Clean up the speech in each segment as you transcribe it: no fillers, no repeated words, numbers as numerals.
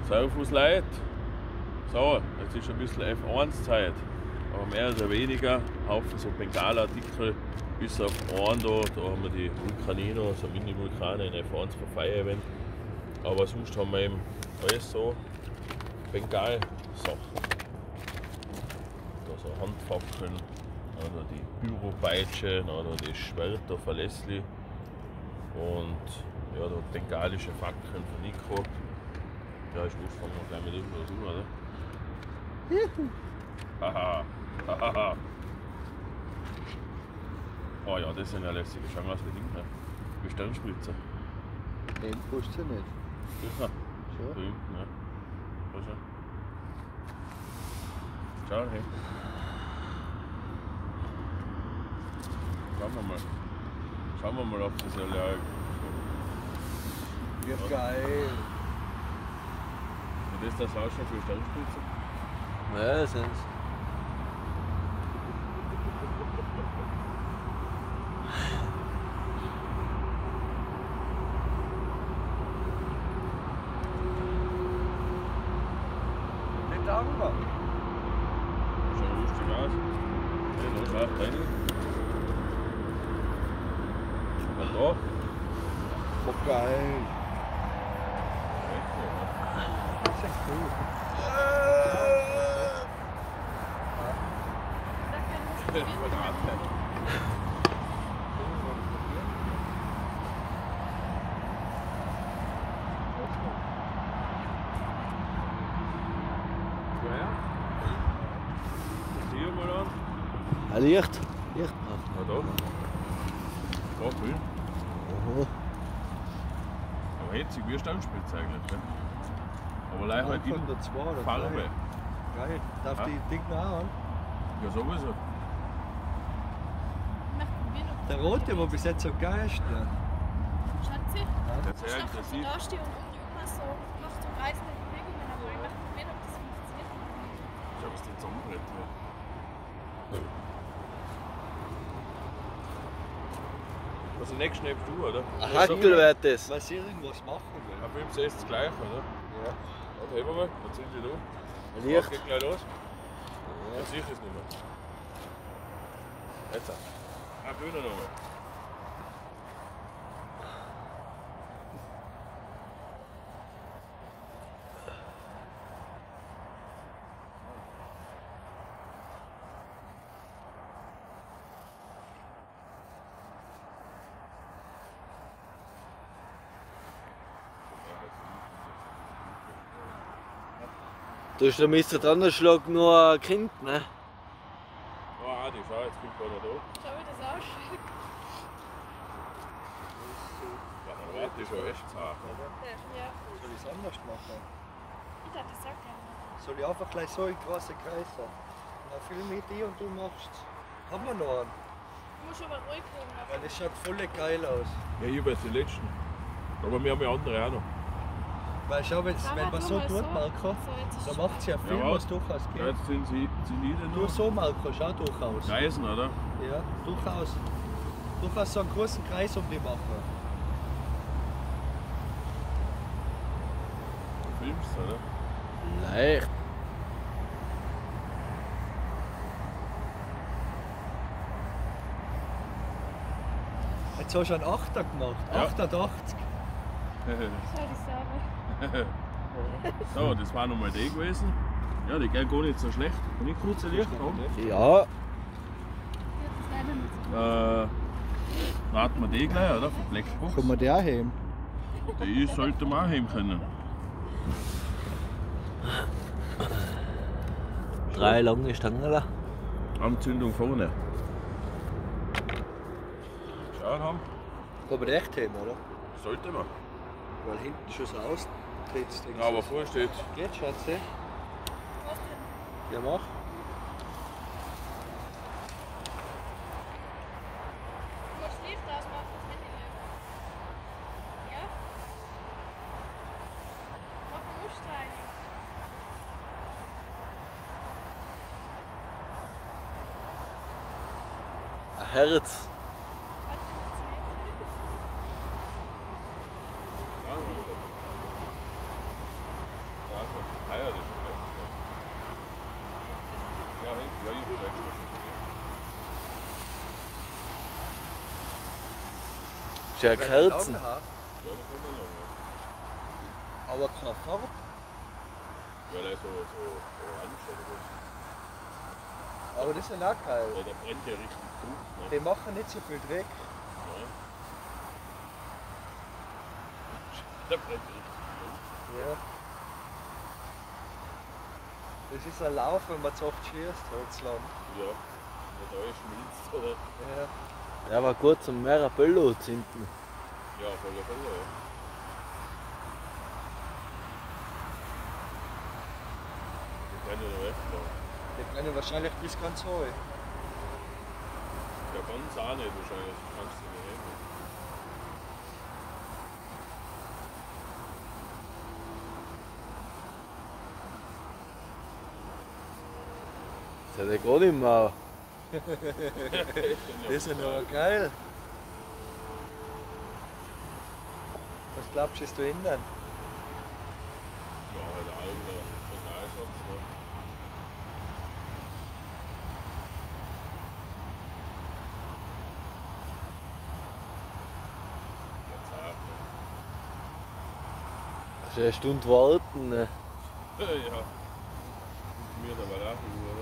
Servus Leute. So, jetzt ist ein bisschen F1-Zeit. Aber mehr oder weniger Haufen so Bengalartikel. Bis auf einen da haben wir die Vulcanino, so Mini-Vulkane in F1 für Fire-Event. Aber sonst haben wir eben alles so Bengal-Sachen. Da so Handfackeln, oder die Pyropeitschen, oder die Schwerter von Leslie. Und ja, da bengalische Fackeln von Nico. Ja, ich muss fangen wir gleich mit irgendwas an, oder? Haha, haha. Oh ja, das sind ja lässige. Schau mal, was für Dinge. Wie Sternspritzer. Den kostet ja nicht. Ja, Schon? da hinten, ja. Da schon. Schau hin. Schauen wir mal, ob das ja Ja, geil. Und ist das auch schon für Sternspritzer? Ja, das sind's. Nicht darüber. Schaut lustig aus. Ja, da schaut rein. Und da? Oh, geil. Das ist echt cool. Hier mal an. Ein Licht. Na Licht. da. Da grün. Aha. Aber hetzig wie eine Sternspritze eigentlich. Ne? Aber leider halt in Von der 2 oder Farbe. 3. Geil. Darf Ah. die Ding auch an? Ja, sowieso. Der rote, der bis jetzt so geil ist. Ja. Schatzi, Das ist ich sehr darf von intensiv. da stehen und um die Uhr so macht so reißende Bewegungen, aber ich möchte probieren, ob das funktioniert. Schau, was die zusammenbrennt. Also nicht schnell du, oder? Ein Hackel wird das. Weil sie irgendwas machen will. Auf dem ist das gleich, oder? Ja. Warte, heben wir mal. Dann sind die da. Ein Das Licht. geht gleich los. Ja, sicher ist nicht mehr. Jetzt. Bühne nochmal. Da ist der Mr. Donnerschlag nur ein Kind, ne? Oh, Adi, schau, jetzt kommt einer da. Schau, wie das ausschaut. Ja, warte, ist schon echt zart. Ja, Soll ich es anders machen? ich dachte, das sagt gerne. Soll ich einfach gleich so einen großen Kreis haben? Na, film mit dir und du machst. Haben wir noch einen? Du musst aber ruhig bleiben. Weil das schaut voll geil aus. Ja, ich habe jetzt die letzten. Aber wir haben ja andere auch noch. Weil schau, wenn man so mal tut, so. Marco, So, jetzt ist dann es macht sie ja viel, Ja, was durchaus Ja, geht. jetzt sind die Du noch. so, Marco, schau durchaus. Reisen, oder? Ja, durchaus. Durchaus so einen großen Kreis um die machen. Du filmst, oder? Leicht. Jetzt hast du einen Achter gemacht. Ja. 88. Schau, die Sache. So, das war nochmal die gewesen. Ja, die gehen gar nicht so schlecht. Kann ich kurz ein Licht haben? Ja. Ja, das ist leider nicht so. Warten wir die gleich, oder? Von Blackbox. Kann man die auch heben? Die sollte man auch heben können. 3 lange Stangen. Anzündung vorne. Schauen haben. Kann man die echt heben, oder? Sollte man. Weil hinten schon so austrittst. Ja, aber vorne steht. Geht, Schatzi? Was denn? Ja, mach. Du musst Licht ausmachen, das Handy leer. Ja? Mach einen Muster. Ein Herz. Ja, Ist ja Kerzen. Lang, Ja, da kann man noch. aber keine Farbe. Weil er so orange oder was. Aber das ist ja auch geil. Ja, der brennt ja richtig gut. Ne? Die machen nicht so viel Dreck. Ja. Der brennt richtig gut. Ja. Das ist ein Lauf, wenn man zu oft schießt, heutzutage. Ja. Der da schmilzt oder? Ja. Ja, war gut zum Mirabello zünden. Ja, auf alle Fälle, ja. Die brennen noch echt lang. Die brennen wahrscheinlich bis ganz hoch. Ja, ganz auch nicht wahrscheinlich. Das kannst du nicht nehmen. Das hat er gar nicht mehr. Das ist ja noch geil. Was glaubst du, ist da innen? Ja, halt alter Regalschatz. Ne? Jetzt auch, Also eine Stunde warten. Ne? ne? Ja. Mir da mal auch oder?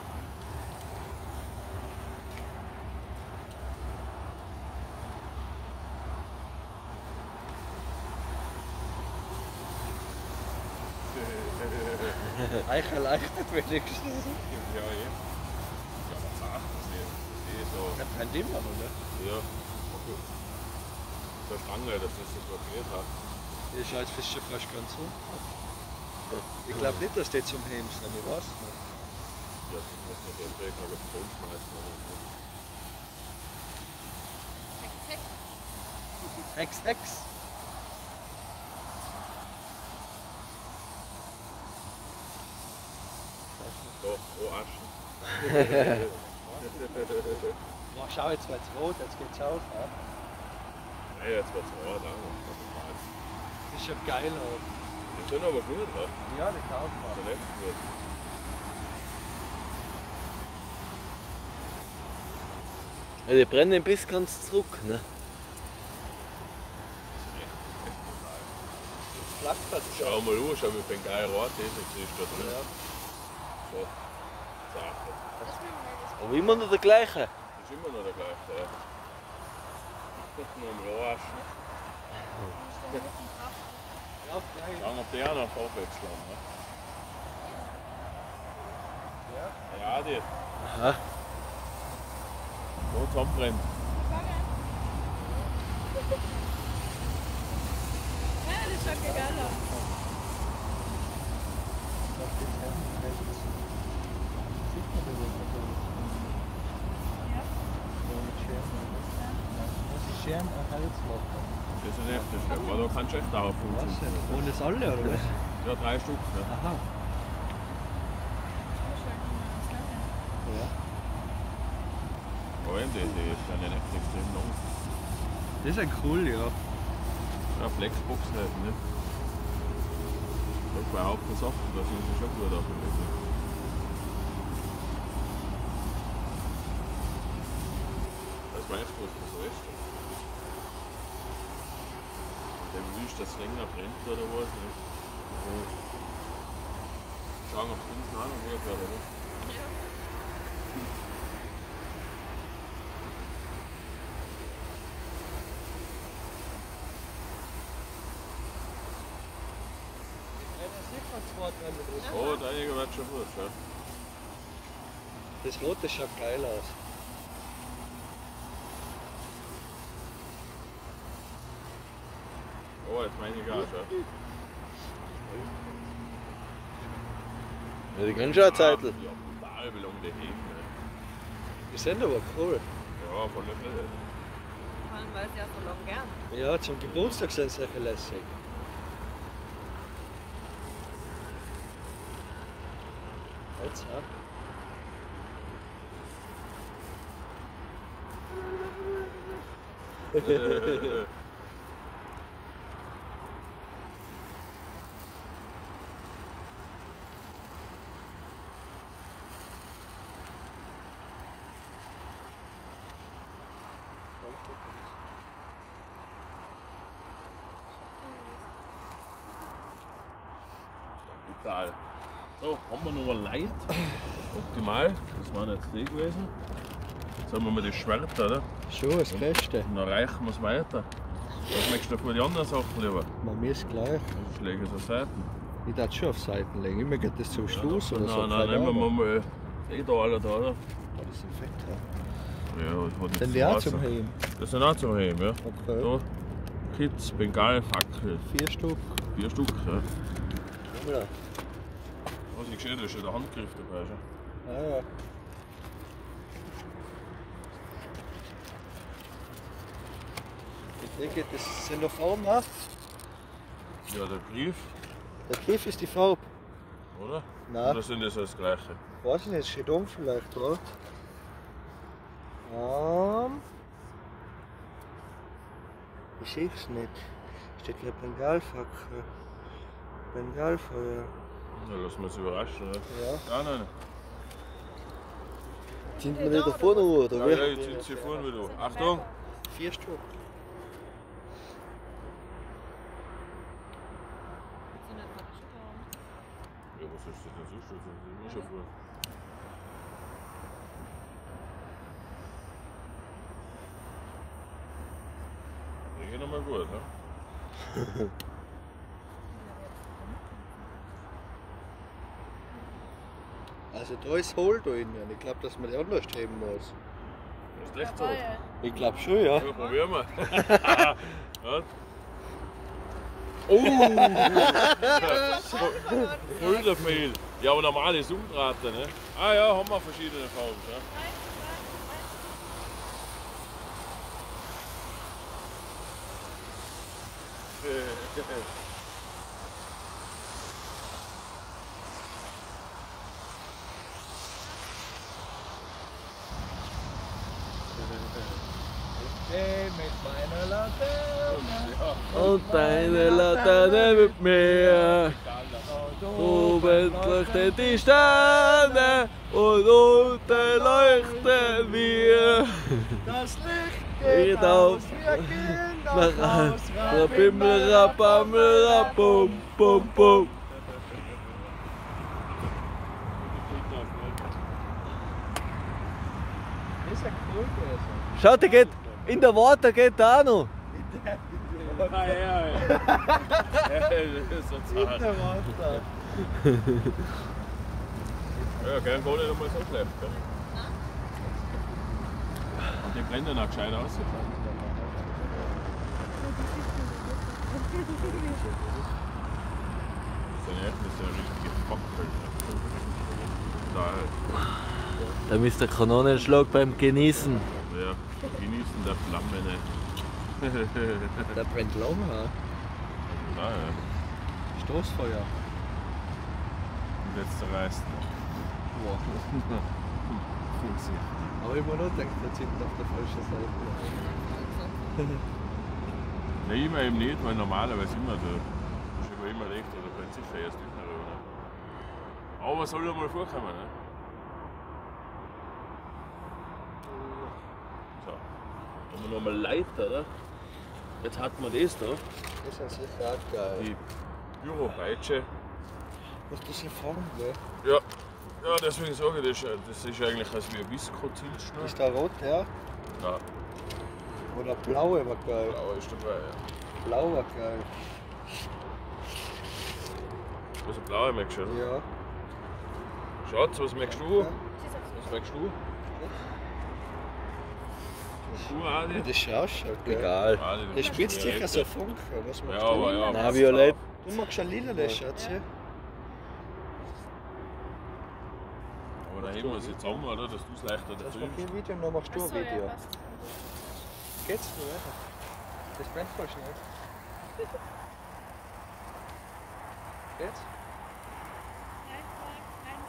Euch erleichtert wenigstens. Ja, eh. Ja, aber zart, das ist so. Der brennt immer noch, ne? Ja. Okay. So eine Stange, dass das so blockiert hat. Die schaut fast schon fast ganz so. Ich glaube nicht, dass die zum Heben sind, ich weiß nicht. Ja, das muss man den Träger auf den Boden schmeißen oder so. Hex, Hex. So, oh Aschen. Oh, schau, jetzt wird's rot, jetzt geht's auf. Ja? Nein, jetzt wird's rot an. Das ist ja geil aus. Die sind aber gut, ne? Ja, die kaufen Der wir. letzte wird. Ja, die brennen bis ganz zurück. Ne? Flacht hat es ja. Schau mal an, schau wie viel geil rot das ist da drin. Ja. So. Sache. Aber immer noch der gleiche. Das ist immer noch der gleiche, ja. Nur am Rohaschen. Ja, gleich. Schauen, ob der auch noch aufwechseln, ne? Ja. Ja, die. Aha. So zusammenbrennt. Ja, das schaut ja geil aus. Auf den Herren rechts. Sieht man das nicht? Ja. Ja, mit Scheren. Ja. Muss ich Scheren ein Hals machen? Das ist echt das Stück, aber da kannst du echt auch auf Was uns. denn? Ohne das alle, oder was? Ja, 3 Stück. Ne? Aha. Ja. Vor allem die sind ja nicht extrem lang. Das ist ja cool, ja. Ja, Flexbox halt, ne? Da bei Haufen Sachen, da sind sie schon gut aufgelegt. Das weißt du, was das so ist. Der wünscht, dass es länger brennt oder was, ne? Schauen, ob es unten auch noch gut wird, oder? Oh, der Jäger wird schon gut, ja. Das Rote schaut geil aus. Oh, jetzt meine ich auch schon. Ja, die können schon eine Zeit. Ja, brutal, wie lange die heben. Ne? Die sind aber cool. Ja, von der Fälle. Vor allem, weil sie ja so lang gern. Ja, zum Geburtstag sind sie solche lässig. Jetzt, ja. Brutal. So, haben wir noch ein Leid. Optimal. Das waren jetzt die gewesen. Jetzt haben wir mal das Schwert, oder? Schon das Beste. Und dann reichen wir es weiter. Was möchtest du für die anderen Sachen lieber? Man ist gleich. Ich lege es auf Seiten. Ich darf schon auf Seiten legen. Immer geht das zum Schluss oder so. Nein, nehmen wir mal da alle da, oder? Das sind fett. Ja, das hat Dann nichts die auch Wasser. zum Heben. Das sind auch zum Heben, ja. Okay. Da, Kids, Bengal, Fackel. 4 Stück. 4 Stück, ja. Ja. Was ich gesehen, da ist schon der Handgriff dabei. Schon. Ah, ja. Ich denke, das sind noch Farben auch. Ja, der Brief, Der Griff ist die Farbe. oder? Nein. Oder sind das das gleiche? Weiß ich nicht, steht oben vielleicht, oder? Ich sehe es nicht. Steht hier Bengalfackel. Bengalfeuer. Ja, lassen wir uns überraschen, oder? Ja. Nein. Sind wir nicht da vorne oder Ja, wie? ja, jetzt sind sie vorne wieder. Achtung! 4 Stück. Ja, was ist das denn so? Das sind wir schon vor. Die gehen nochmal gut, ne? Also da ist Hol drin. Ich glaube, dass man die anders heben muss. Das ist echt so. Ich glaube schon, ja. Ja, probieren wir. Ja. Oh! Voll viel. Ja, aber normal ist umdrahten, ne? Ah ja, haben wir verschiedene Farben. Ja. Mit meiner Laterne. Und deine Laterne mit mir. Oben leuchten die Sterne und unten leuchten wir. Das Licht Geht auf. wir gehen nach Haus. Rabimmel, rabammel, rabum, bum, bum. Das ist ja cool gewesen. Schaut, der geht in der Water geht der auch noch. Ah, ja. Das ist so zart. Der Wasser. Ja, gern gar nicht einmal so schlecht. Gell? Und die blenden auch gescheit aus. Das sind eine richtige Fackel. Da, Da müsst ihr Kanonenschlag beim Genießen. ja, genießen der Flamme nicht. Der brennt lang, ja. Ja, ja. Stoßfeuer. Und jetzt zerreißt noch. Wow. Aber ich habe mir noch gedacht, jetzt sind wir auf der falschen Seite. Nein, immer eben nicht, weil normalerweise immer da. Das ist aber immer recht oder brennt sicher erst nicht mehr. Oder? Aber soll ja mal vorkommen, ne? So. Haben wir nochmal Leiter, oder? Jetzt hat man das da, Das sind sicher auch geil. die Büropeitsche. Was das in Form, gell? Ja. Ja, deswegen sage ich das ist eigentlich als wie ein Visco-Zilzschnur. Ist der rot, ja? Ja, Oder blaue war geil. blauer ist dabei, ja. Blau war geil. Also blauer merkst du, oder? Ja. Schatz, was merkst du? Was merkst du? Du, Adi? Das ist ausschaut, gell? Egal. Adi, du Das bist spritzt mir sicher so recht. Funken. Was Ja, magst aber du? ja. Na, violett. Du magst ein lila, Schatz, ja? Aber da heben wir es jetzt zusammen, oder? Dass du es leichter Das dazu mache ich ein Video und dann machst du ein Achso, ja, Video. passt. Geht's nur, oder? Das brennt voll schnell. Geht's? Nein, nein.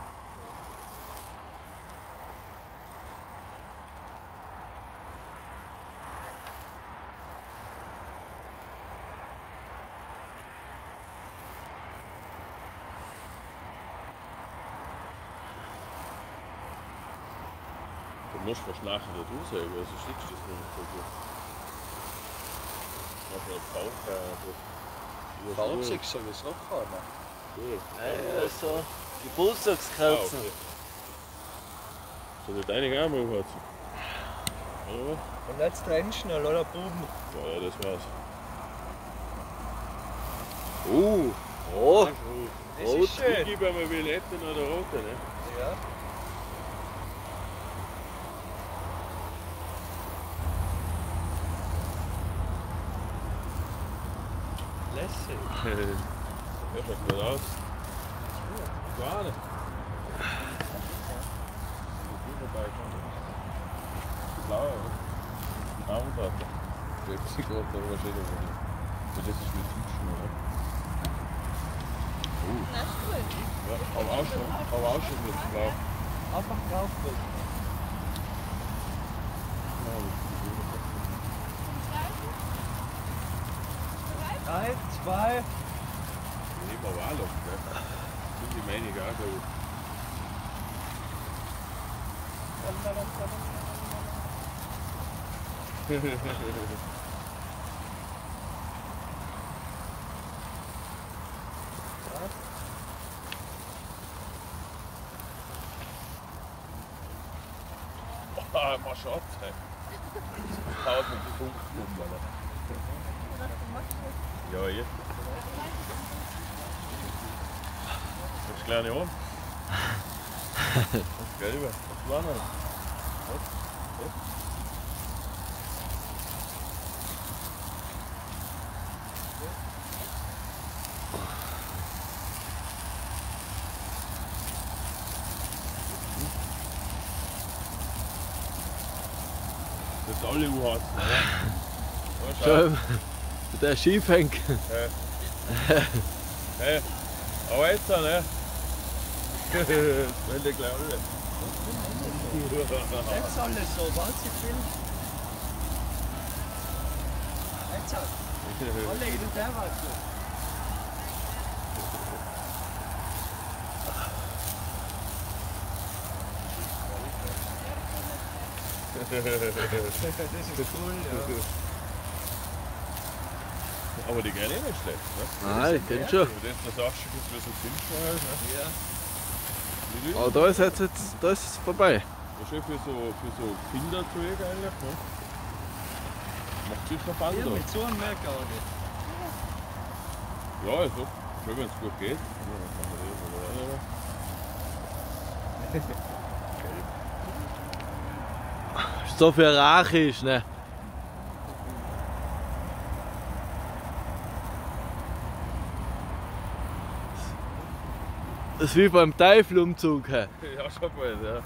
Du musst fast nachher da drüber sagen, also stickst du das nicht so gut. Mach mal Bauch, Fahrzeug sowieso keiner. Cool. Also Geburtstagskerzen. Okay. Soll ich deine auch mal aufheizen? Oder? Und jetzt rennen schnell, oder Buben? Ja, das war's. Oh, Das Rot. ist schön. Ich gebe einmal Violette oder Rote, ne? Ja. Lässig. Ja, schaut gut aus. Gar nicht. Die blaue, oder? Die Baumkarte. Die Epsi-Karte, aber wahrscheinlich nicht. Das ist mit Tischen, oder? Na, ist cool. Ja, aber auch schon mit blau. Einfach draufdrücken. Zum Zweiten? 3, 2. Nehmen wir Wahlung, gell? Sind die meine auch gut. Ah, mal schaut. Haut mit den Punktblumen, oder? Ja, jetzt. Das kleine Ohren. Das Gelbe. Das war noch. Das ist alle U-Harz, oder? Schön. Der Skifänk. Hey, aber jetzt auch, ne? Das wollen die gleich alle. Jetzt alles so, was ich will. Jetzt alle in der Warte. Das ist cool, ja. Aber die gehen eh nicht schlecht, ne? Nein, ich kenn schon. Wenn du das sagst, dass wir so Zimtschnur halt, ne? Ja. Wie du? Aber da ist jetzt da ist es vorbei. Das ist schön für so Kinderzeug eigentlich, ne? Macht sicher Band Hier da. mit so einem mehr gar nicht. Ja, also, schön, wenn es gut geht. Ja, dann kann man reden, oder? So viel Rach ist, ne? Das ist wie beim Teufelumzug. He. Ja, schon bald, ja.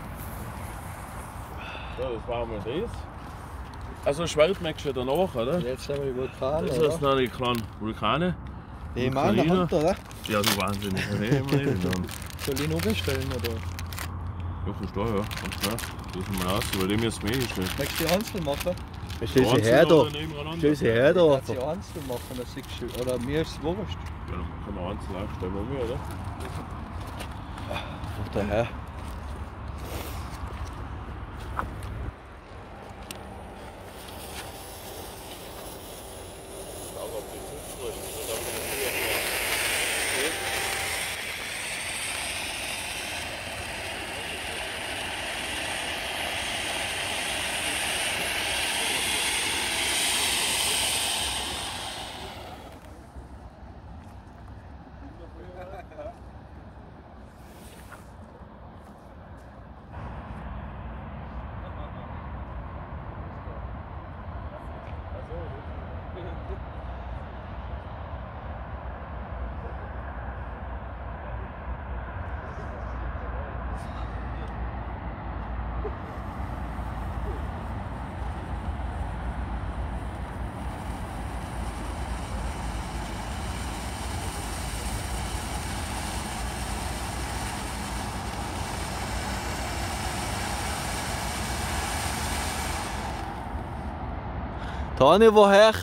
So, das war mal das. Also Schwert merkst du ja danach, oder? Jetzt haben wir die Vulkane, Das ist noch die kleinen Vulkane. Die im anderen Hand, oder? Ja, du wahnsinnig. Nee, immer nicht. Soll ich noch bestellen, oder? Ja, verstehe, ja. Ganz klar. Das ist mal aus, weil dem jetzt mehr gestellt. Möchtest du die Einzel machen? Stell sie her da. Stell sie her da. Kannst du die Einzel machen, das siehst du. Oder mir ist es wurscht. Ja, dann können wir einzeln aufstellen, wollen wir, oder? Daher. Toni, woher?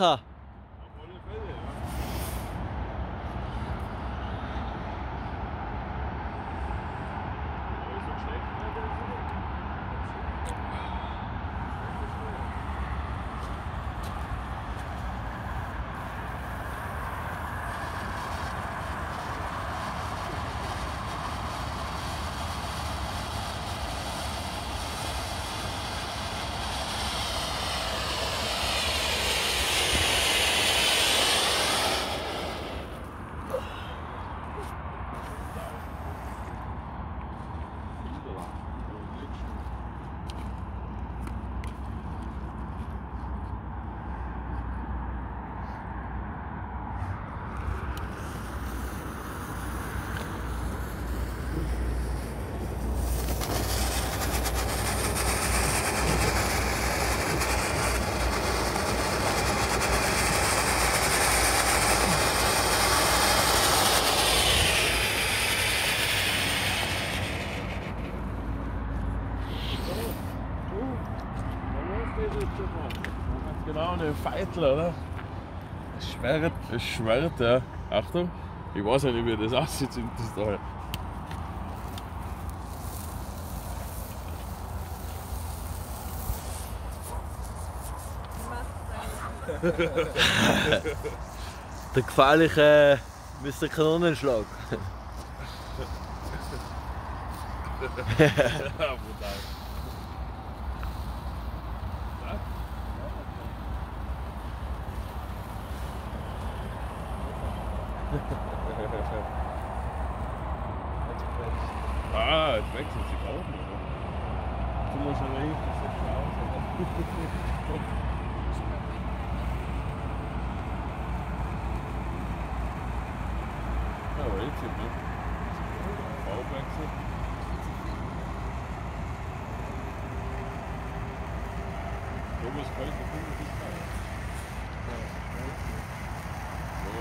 genau eine Feitel, oder? Schwert. Das schwert, ja. Achtung, ich weiß ja nicht, wie das aussieht in das Teil. Der gefährliche Mr. Kanonenschlag. Ja, brutal. Ah, jetzt wechselt sich auch noch. Du musst aber nicht, das sieht schon aus. Ja, aber jetzt nicht. Farbwechsel. Thomas kalt, der Kunde ist kalt. So.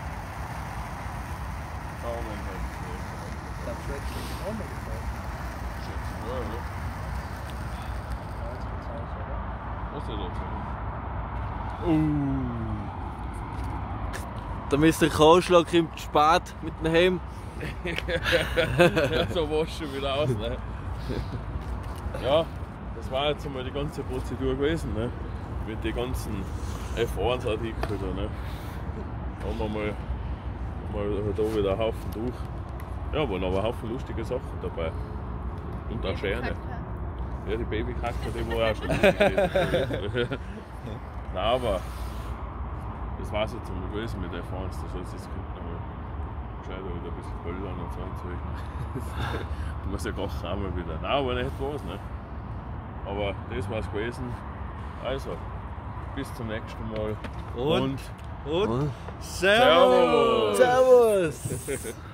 Daumen halt. Der Schwert ist auch mal gefallen. Schätze, ja, oder? Was ist das? Der Mr. Kahlschlag kommt spät mit dem Helm. Ja, so war es schon wieder aus. Ne? Ja, das war jetzt einmal die ganze Prozedur gewesen. Ne? Mit den ganzen F1-Artikeln. Ne? Da haben wir mal da wieder einen Haufen durch. Ja, waren aber ein Haufen lustige Sachen dabei. Und auch Scherne. Ja, die Babykacke, die war auch schon lustig gewesen. Nein, aber das war es jetzt einmal gewesen mit F1. Das heißt, es kommt nochmal gescheiter wieder ein bisschen böllern und so ein Zeug. Du musst ja gar einmal wieder. Nein, aber nicht was, ne? Aber das war es gewesen. Also, bis zum nächsten Mal. Und? Und? Servus! Servus!